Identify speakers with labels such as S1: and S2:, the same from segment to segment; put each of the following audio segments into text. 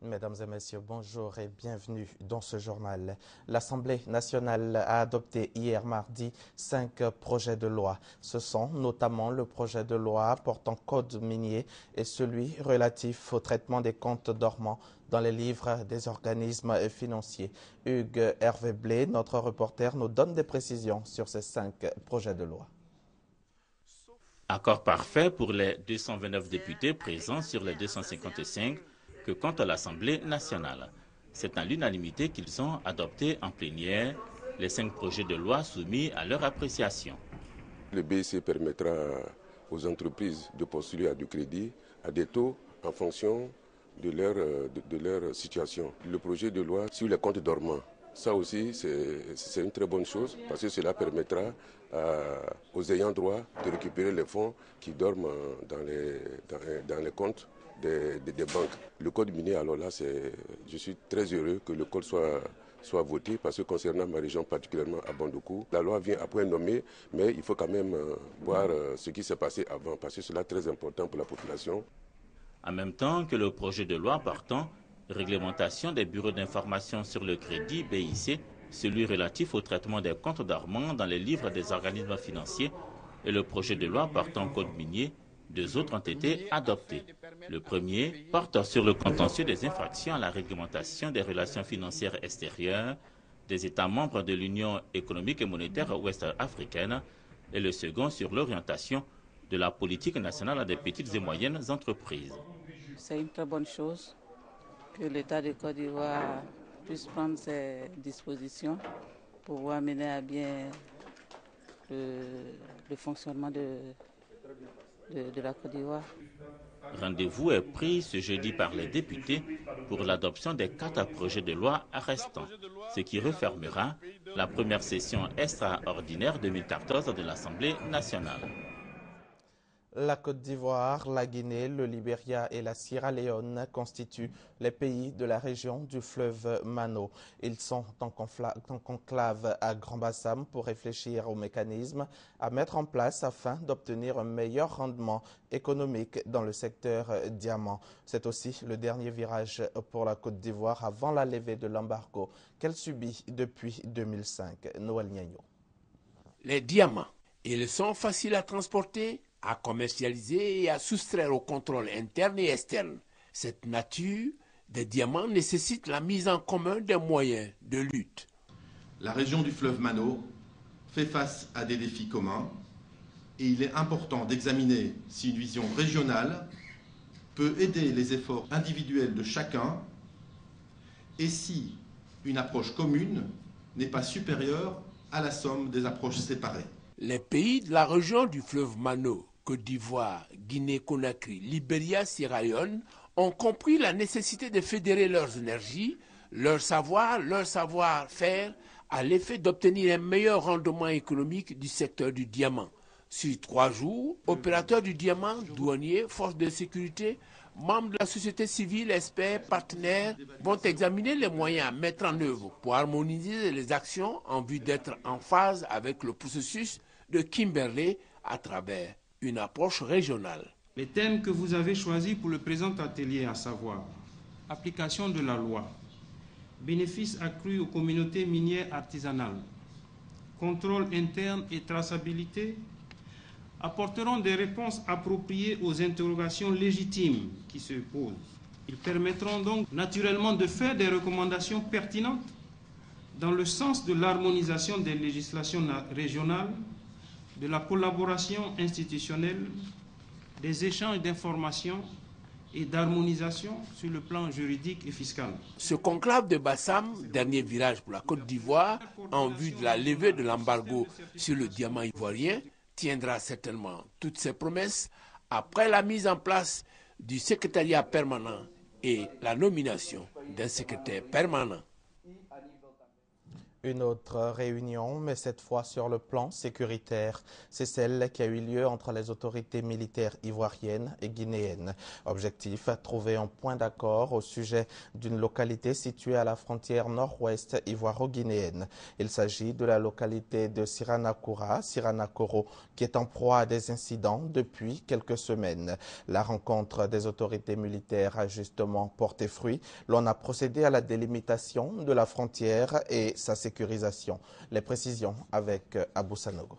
S1: Mesdames et messieurs, bonjour et bienvenue dans ce journal. L'Assemblée nationale a adopté hier mardi 5 projets de loi. Ce sont notamment le projet de loi portant code minier et celui relatif au traitement des comptes dormants dans les livres des organismes financiers. Hugues Hervé Blé, notre reporter, nous donne des précisions sur ces 5 projets de loi.
S2: Accord parfait pour les 229 députés présents sur les 255 que compte l'Assemblée nationale. C'est à l'unanimité qu'ils ont adopté en plénière les 5 projets de loi soumis à leur appréciation.
S3: Le BIC permettra aux entreprises de postuler à du crédit à des taux en fonction de leur situation. Le projet de loi sur les comptes dormants, ça aussi c'est une très bonne chose parce que cela permettra aux ayants droit de récupérer les fonds qui dorment dans les comptes des banques. Le code minier, alors là, je suis très heureux que le code soit voté parce que concernant ma région, particulièrement à Bandoukou, la loi vient après nommer, mais il faut quand même voir ce qui s'est passé avant parce que c'est très important pour la population.
S2: En même temps que le projet de loi portant réglementation des bureaux d'information sur le crédit BIC, celui relatif au traitement des comptes dormants dans les livres des organismes financiers et le projet de loi portant code minier, 2 autres ont été adoptés. Le premier porte sur le contentieux des infractions à la réglementation des relations financières extérieures des États membres de l'Union économique et monétaire ouest-africaine et le second sur l'orientation de la politique nationale des petites et moyennes entreprises.
S4: C'est une très bonne chose que l'État de Côte d'Ivoire puisse prendre ses dispositions pour pouvoir mener à bien le fonctionnement de la Côte d'Ivoire.
S2: Rendez-vous est pris ce jeudi par les députés pour l'adoption des 4 projets de loi restants, ce qui refermera la première session extraordinaire 2014 de l'Assemblée nationale.
S1: La Côte d'Ivoire, la Guinée, le Libéria et la Sierra Leone constituent les pays de la région du fleuve Mano. Ils sont en conclave à Grand-Bassam pour réfléchir aux mécanismes à mettre en place afin d'obtenir un meilleur rendement économique dans le secteur diamant. C'est aussi le dernier virage pour la Côte d'Ivoire avant la levée de l'embargo qu'elle subit depuis 2005. Noël Niagno.
S5: Les diamants, ils sont faciles à transporter, à commercialiser et à soustraire au contrôle interne et externe. Cette nature des diamants nécessite la mise en commun des moyens de lutte.
S6: La région du fleuve Mano fait face à des défis communs et il est important d'examiner si une vision régionale peut aider les efforts individuels de chacun et si une approche commune n'est pas supérieure à la somme des approches séparées.
S5: Les pays de la région du fleuve Mano, Côte d'Ivoire, Guinée-Conakry, Libéria, Sierra Leone, ont compris la nécessité de fédérer leurs énergies, leur savoir-faire à l'effet d'obtenir un meilleur rendement économique du secteur du diamant. Sur 3 jours, opérateurs du diamant, douaniers, forces de sécurité, membres de la société civile, experts, partenaires vont examiner les moyens à mettre en œuvre pour harmoniser les actions en vue d'être en phase avec le processus de Kimberley à travers une approche régionale.
S7: Les thèmes que vous avez choisis pour le présent atelier, à savoir application de la loi, bénéfices accrus aux communautés minières artisanales, contrôle interne et traçabilité, apporteront des réponses appropriées aux interrogations légitimes qui se posent. Ils permettront donc naturellement de faire des recommandations pertinentes dans le sens de l'harmonisation des législations régionales, de la collaboration institutionnelle, des échanges d'informations et d'harmonisation sur le plan juridique et fiscal.
S5: Ce conclave de Bassam, dernier virage pour la Côte d'Ivoire, en vue de la levée de l'embargo sur le diamant ivoirien, tiendra certainement toutes ses promesses après la mise en place du secrétariat permanent et la nomination d'un secrétaire permanent.
S1: Une autre réunion, mais cette fois sur le plan sécuritaire. C'est celle qui a eu lieu entre les autorités militaires ivoiriennes et guinéennes. Objectif, trouver un point d'accord au sujet d'une localité située à la frontière nord-ouest ivoiro-guinéenne. Il s'agit de la localité de Siranakoro, qui est en proie à des incidents depuis quelques semaines. La rencontre des autorités militaires a justement porté fruit. L'on a procédé à la délimitation de la frontière et sa sécurisation. Les précisions avec Abou Sanogo.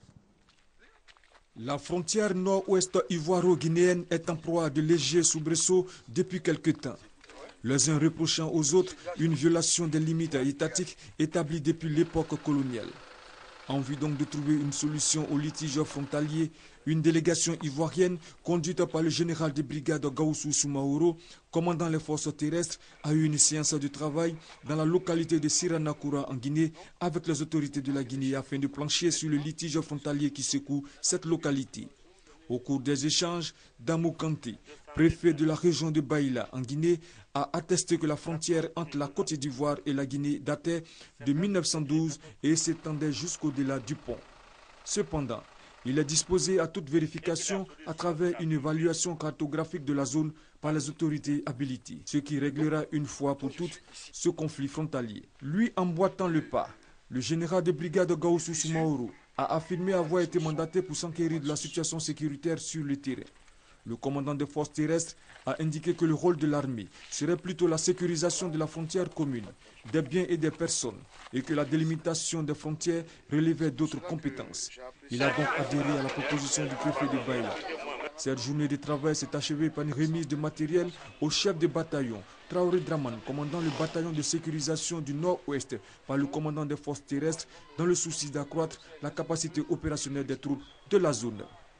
S8: La frontière nord-ouest ivoiro-guinéenne est en proie à de légers soubresauts depuis quelque temps. Les uns reprochant aux autres une violation des limites étatiques établies depuis l'époque coloniale. En vue donc de trouver une solution au litige frontalier, une délégation ivoirienne conduite par le général de brigade Gaoussou Soumaoro, commandant les forces terrestres, a eu une séance de travail dans la localité de Siranakura en Guinée avec les autorités de la Guinée afin de plancher sur le litige frontalier qui secoue cette localité. Au cours des échanges, Damou Kanté, préfet de la région de Baïla en Guinée, a attesté que la frontière entre la Côte d'Ivoire et la Guinée datait de 1912 et s'étendait jusqu'au-delà du pont. Cependant, il est disposé à toute vérification à travers une évaluation cartographique de la zone par les autorités habilitées, ce qui réglera une fois pour toutes ce conflit frontalier. Lui emboîtant le pas, le général de brigade Gaoussou Soumaoro a affirmé avoir été mandaté pour s'enquérir de la situation sécuritaire sur le terrain. Le commandant des forces terrestres a indiqué que le rôle de l'armée serait plutôt la sécurisation de la frontière commune, des biens et des personnes, et que la délimitation des frontières relevait d'autres compétences. Il a donc adhéré à la proposition du préfet de Baïla. Cette journée de travail s'est achevée par une remise de matériel au chef de bataillon, Traoré Draman, commandant le bataillon de sécurisation du Nord-Ouest par le commandant des forces terrestres, dans le souci d'accroître la capacité opérationnelle des troupes de la zone.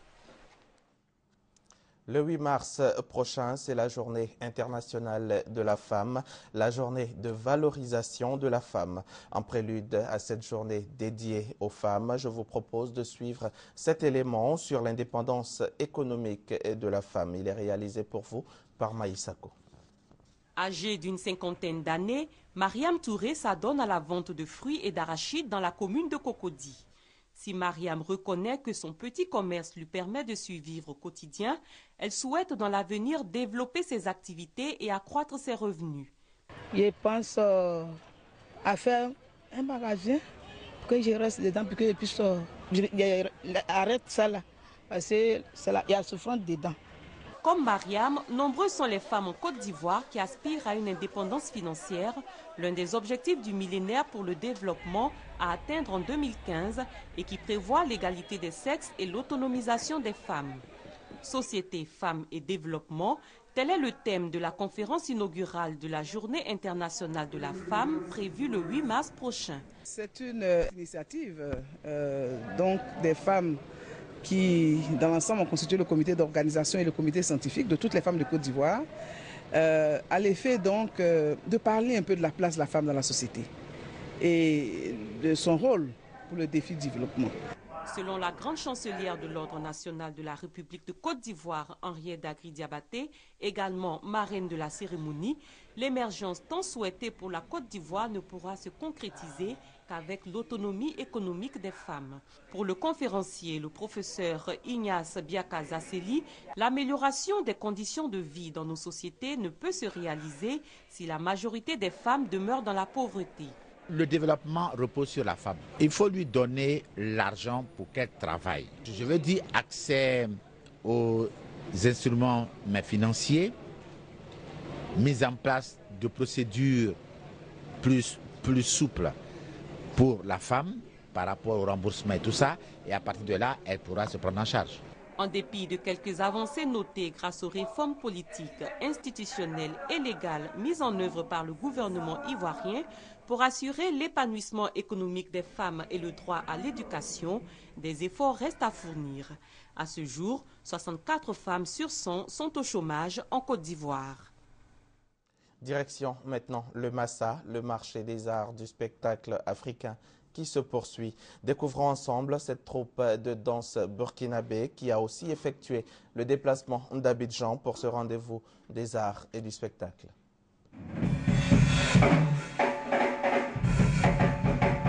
S1: Le 8 mars prochain, c'est la journée internationale de la femme, la journée de valorisation de la femme. En prélude à cette journée dédiée aux femmes, je vous propose de suivre cet élément sur l'indépendance économique de la femme. Il est réalisé pour vous par Maïsako.
S9: Âgée d'une cinquantaine d'années, Mariam Touré s'adonne à la vente de fruits et d'arachides dans la commune de Cocody. Si Mariam reconnaît que son petit commerce lui permet de survivre au quotidien, elle souhaite dans l'avenir développer ses activités et accroître ses revenus.
S10: Je pense à faire un magasin pour que je reste dedans, pour que je puisse arrêter ça là, parce qu'il y a souffrance dedans.
S9: Comme Mariam, nombreuses sont les femmes en Côte d'Ivoire qui aspirent à une indépendance financière, l'un des objectifs du millénaire pour le développement à atteindre en 2015 et qui prévoit l'égalité des sexes et l'autonomisation des femmes. Société, femmes et développement, tel est le thème de la conférence inaugurale de la Journée internationale de la femme prévue le 8 mars prochain.
S10: C'est une initiative donc des femmes qui, dans l'ensemble, ont constitué le comité d'organisation et le comité scientifique de toutes les femmes de Côte d'Ivoire, à l'effet donc de parler un peu de la place de la femme dans la société et de son rôle pour le défi du développement.
S9: Selon la grande chancelière de l'Ordre national de la République de Côte d'Ivoire, Henriette Dagri-Diabaté, également marraine de la cérémonie, l'émergence tant souhaitée pour la Côte d'Ivoire ne pourra se concrétiser qu'avec l'autonomie économique des femmes. Pour le conférencier, le professeur Ignace Biaka-Zasseli, l'amélioration des conditions de vie dans nos sociétés ne peut se réaliser si la majorité des femmes demeurent dans la pauvreté.
S11: Le développement repose sur la femme. Il faut lui donner l'argent pour qu'elle travaille. Je veux dire accès aux instruments financiers, mise en place de procédures plus souples pour la femme par rapport au remboursement et tout ça. Et à partir de là, elle pourra se prendre en charge.
S9: En dépit de quelques avancées notées grâce aux réformes politiques, institutionnelles et légales mises en œuvre par le gouvernement ivoirien pour assurer l'épanouissement économique des femmes et le droit à l'éducation, des efforts restent à fournir. À ce jour, 64 femmes sur 100 sont au chômage en Côte d'Ivoire.
S1: Direction maintenant le Massa, le marché des arts du spectacle africain qui se poursuit. Découvrons ensemble cette troupe de danse burkinabé qui a aussi effectué le déplacement d'Abidjan pour ce rendez-vous des arts et du spectacle.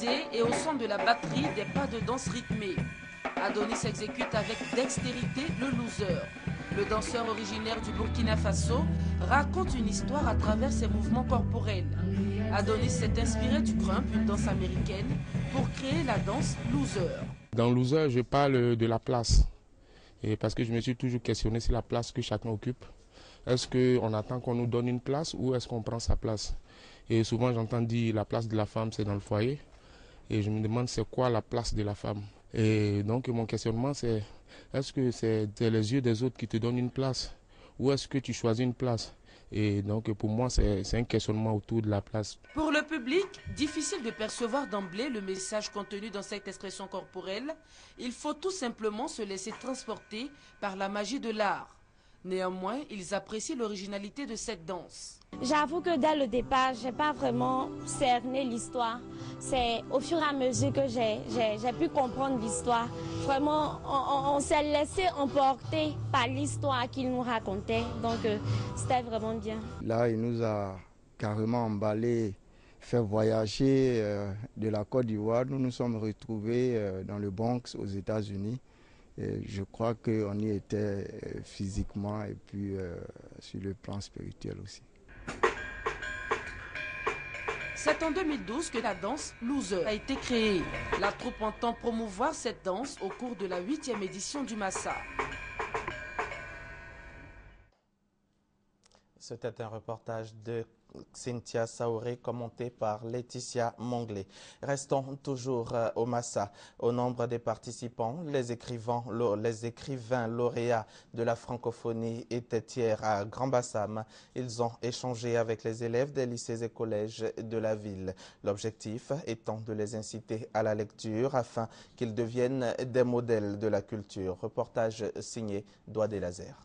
S12: improvisé et au son de la batterie, des pas de danse rythmés. Adonis exécute avec dextérité le loser. Le danseur originaire du Burkina Faso raconte une histoire à travers ses mouvements corporels. Adonis s'est inspiré du crump, une danse américaine, pour créer la danse loser.
S13: Dans loser, je parle de la place. Et parce que je me suis toujours questionné sur la place que chacun occupe. Est-ce qu'on attend qu'on nous donne une place ou est-ce qu'on prend sa place? Et souvent j'entends dire la place de la femme c'est dans le foyer. Et je me demande c'est quoi la place de la femme? Et donc mon questionnement c'est est-ce que c'est les yeux des autres qui te donnent une place? Ou est-ce que tu choisis une place? Et donc pour moi c'est un questionnement autour de la place.
S12: Pour le public, difficile de percevoir d'emblée le message contenu dans cette expression corporelle. Il faut tout simplement se laisser transporter par la magie de l'art. Néanmoins, ils apprécient l'originalité de cette danse.
S14: J'avoue que dès le départ, je n'ai pas vraiment cerné l'histoire. C'est au fur et à mesure que j'ai pu comprendre l'histoire. Vraiment, on s'est laissé emporter par l'histoire qu'il nous racontait. Donc, c'était vraiment bien.
S15: Là, il nous a carrément emballé, fait voyager de la Côte d'Ivoire. Nous nous sommes retrouvés dans le Bronx, aux États-Unis. Et je crois qu'on y était physiquement et puis sur le plan spirituel aussi.
S12: C'est en 2012 que la danse loser a été créée. La troupe entend promouvoir cette danse au cours de la 8e édition du Massa.
S1: C'était un reportage de Cynthia Saouré commenté par Laetitia Monglé. Restons toujours au Massa. Au nombre des participants, les écrivains lauréats de la francophonie étaient hier à Grand-Bassam. Ils ont échangé avec les élèves des lycées et collèges de la ville. L'objectif étant de les inciter à la lecture afin qu'ils deviennent des modèles de la culture. Reportage signé Doidé Laser.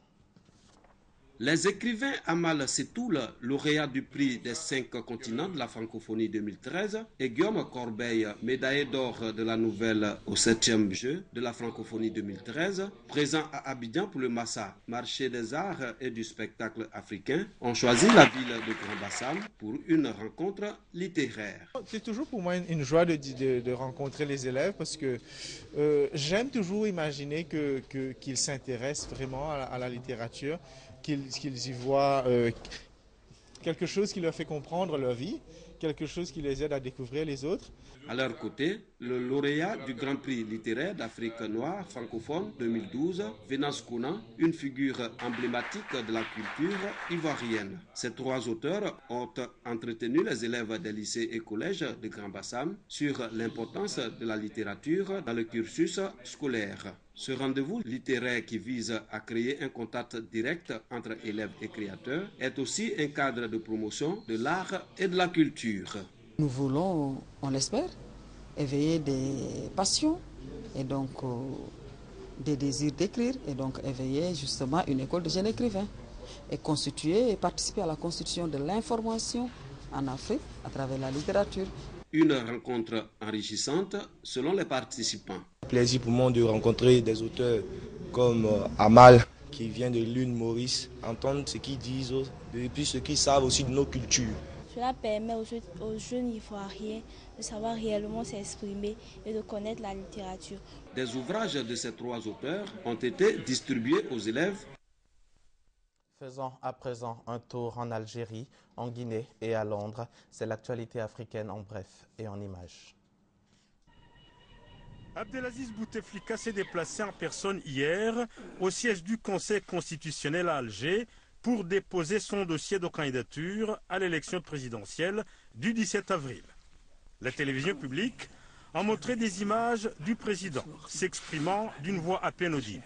S16: Les écrivains Amal Setoul, lauréat du prix des 5 continents de la francophonie 2013, et Guillaume Corbeil, médaillé d'or de la nouvelle au 7e jeu de la francophonie 2013, présents à Abidjan pour le Massa, marché des arts et du spectacle africain, ont choisi la ville de Grand-Bassam pour une rencontre littéraire.
S17: C'est toujours pour moi une joie de rencontrer les élèves parce que j'aime toujours imaginer qu'ils s'intéressent vraiment à la littérature, qu'ils y voient quelque chose qui leur fait comprendre leur vie, quelque chose qui les aide à découvrir les autres.
S16: À leur côté, le lauréat du Grand Prix littéraire d'Afrique noire francophone 2012, Venance Kounan, une figure emblématique de la culture ivoirienne. Ces 3 auteurs ont entretenu les élèves des lycées et collèges de Grand-Bassam sur l'importance de la littérature dans le cursus scolaire. Ce rendez-vous littéraire qui vise à créer un contact direct entre élèves et créateurs est aussi un cadre de promotion de l'art et de la culture.
S18: Nous voulons, on l'espère, éveiller des passions et donc des désirs d'écrire et donc éveiller justement une école de jeunes écrivains et constituer et participer à la constitution de l'information en Afrique à travers la littérature.
S16: Une rencontre enrichissante selon les participants.
S19: Plaisir pour moi de rencontrer des auteurs comme Amal qui vient de l'île Maurice, entendre ce qu'ils disent et puis ce qu'ils savent aussi de nos cultures.
S14: Cela permet aux jeunes ivoiriens de savoir réellement s'exprimer et de connaître la littérature.
S16: Des ouvrages de ces 3 auteurs ont été distribués aux élèves.
S1: Faisons à présent un tour en Algérie, en Guinée et à Londres. C'est l'actualité africaine en bref et en images.
S20: Abdelaziz Bouteflika s'est déplacé en personne hier au siège du Conseil constitutionnel à Alger pour déposer son dossier de candidature à l'élection présidentielle du 17 avril. La télévision publique a montré des images du président s'exprimant d'une voix à peine audible.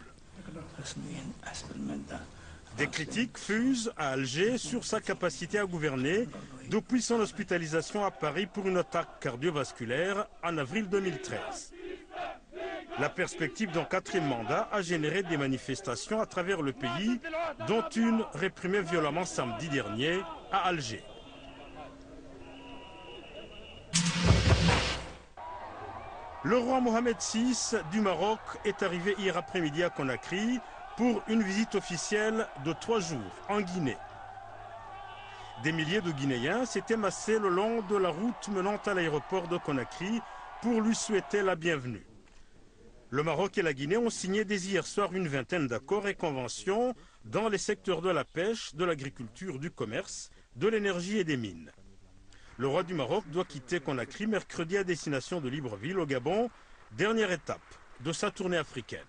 S20: Des critiques fusent à Alger sur sa capacité à gouverner depuis son hospitalisation à Paris pour une attaque cardiovasculaire en avril 2013. La perspective d'un 4e mandat a généré des manifestations à travers le pays, dont une réprimée violemment samedi dernier à Alger. Le roi Mohamed VI du Maroc est arrivé hier après-midi à Conakry pour une visite officielle de 3 jours en Guinée. Des milliers de Guinéens s'étaient massés le long de la route menant à l'aéroport de Conakry pour lui souhaiter la bienvenue. Le Maroc et la Guinée ont signé dès hier soir une vingtaine d'accords et conventions dans les secteurs de la pêche, de l'agriculture, du commerce, de l'énergie et des mines. Le roi du Maroc doit quitter Conakry mercredi à destination de Libreville au Gabon, dernière étape de sa tournée africaine.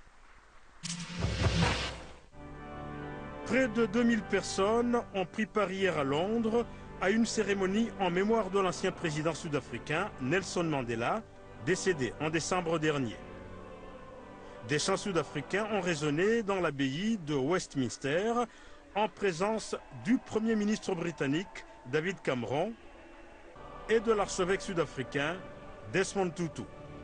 S20: Près de 2000 personnes ont pris part hier à Londres à une cérémonie en mémoire de l'ancien président sud-africain Nelson Mandela, décédé en décembre dernier. Des chants sud-africains ont résonné dans l'abbaye de Westminster en présence du Premier ministre britannique David Cameron et de l'archevêque sud-africain Desmond Tutu.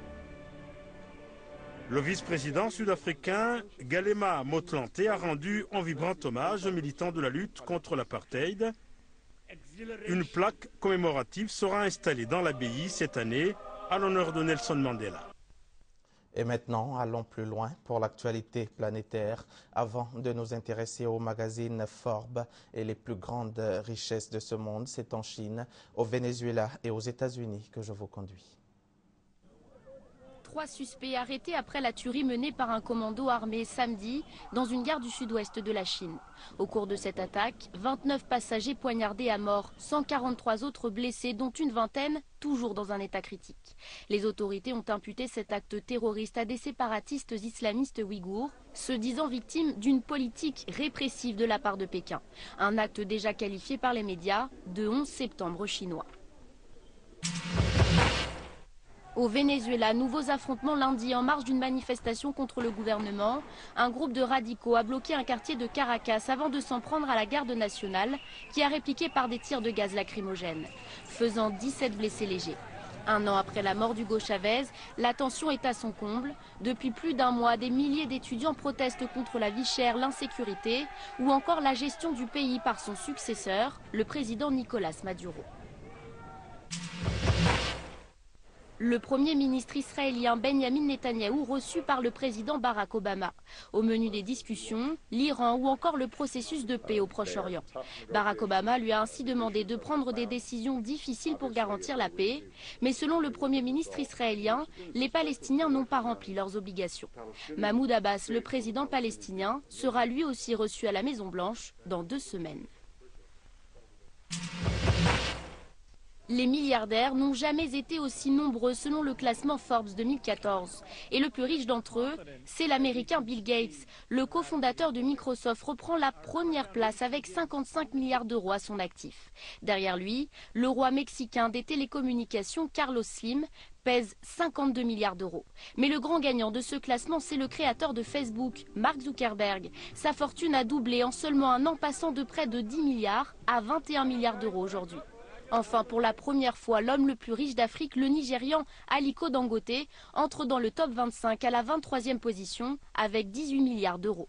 S20: Le vice-président sud-africain Galema Motlanthe a rendu un vibrant hommage aux militants de la lutte contre l'apartheid. Une plaque commémorative sera installée dans l'abbaye cette année à l'honneur de Nelson Mandela.
S1: Et maintenant, allons plus loin pour l'actualité planétaire avant de nous intéresser au magazine Forbes et les plus grandes richesses de ce monde. C'est en Chine, au Venezuela et aux États-Unis que je vous conduis.
S21: 3 suspects arrêtés après la tuerie menée par un commando armé samedi dans une gare du sud-ouest de la Chine. Au cours de cette attaque, 29 passagers poignardés à mort, 143 autres blessés, dont une vingtaine toujours dans un état critique. Les autorités ont imputé cet acte terroriste à des séparatistes islamistes ouïghours, se disant victimes d'une politique répressive de la part de Pékin. Un acte déjà qualifié par les médias de 11 septembre chinois. Au Venezuela, nouveaux affrontements lundi en marge d'une manifestation contre le gouvernement. Un groupe de radicaux a bloqué un quartier de Caracas avant de s'en prendre à la garde nationale qui a répliqué par des tirs de gaz lacrymogène, faisant 17 blessés légers. Un an après la mort d'Hugo Chavez, la tension est à son comble. Depuis plus d'un mois, des milliers d'étudiants protestent contre la vie chère, l'insécurité ou encore la gestion du pays par son successeur, le président Nicolás Maduro. Le Premier ministre israélien Benjamin Netanyahou reçu par le président Barack Obama. Au menu des discussions, l'Iran ou encore le processus de paix au Proche-Orient. Barack Obama lui a ainsi demandé de prendre des décisions difficiles pour garantir la paix. Mais selon le Premier ministre israélien, les Palestiniens n'ont pas rempli leurs obligations. Mahmoud Abbas, le président palestinien, sera lui aussi reçu à la Maison-Blanche dans 2 semaines. Les milliardaires n'ont jamais été aussi nombreux selon le classement Forbes 2014. Et le plus riche d'entre eux, c'est l'Américain Bill Gates. Le cofondateur de Microsoft reprend la première place avec 55 milliards d'euros à son actif. Derrière lui, le roi mexicain des télécommunications Carlos Slim pèse 52 milliards d'euros. Mais le grand gagnant de ce classement, c'est le créateur de Facebook, Mark Zuckerberg. Sa fortune a doublé en seulement un an, passant de près de 10 milliards à 21 milliards d'euros aujourd'hui. Enfin, pour la première fois, l'homme le plus riche d'Afrique, le Nigérian Aliko Dangote, entre dans le top 25 à la 23e position avec 18 milliards d'euros.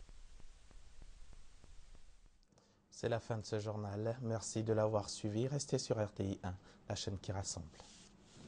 S1: C'est la fin de ce journal. Merci de l'avoir suivi. Restez sur RTI 1, la chaîne qui rassemble.